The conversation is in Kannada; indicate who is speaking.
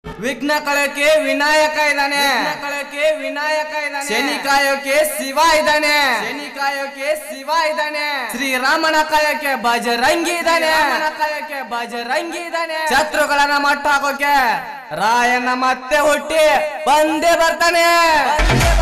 Speaker 1: ವಿಘ್ನ ಕಳಕ್ಕೆ ವಿನಾಯಕ ಇದ್ದಾನೆ, ಶನಿ ಕಾಯೋಕೆ ಶಿವ ಇದ್ದಾನೆ, ಶ್ರೀರಾಮನ ಕಾಯೋಕೆ ಬಜರಂಗಿ ಇದ್ದಾನೆ, ಶತ್ರುಗಳನ್ನ ಮಟ್ಟ ಹಾಕೋಕೆ ರಾಯಣ್ಣ ಮತ್ತೆ ಹುಟ್ಟಿ ಬಂದೇ ಬರ್ತಾನೆ.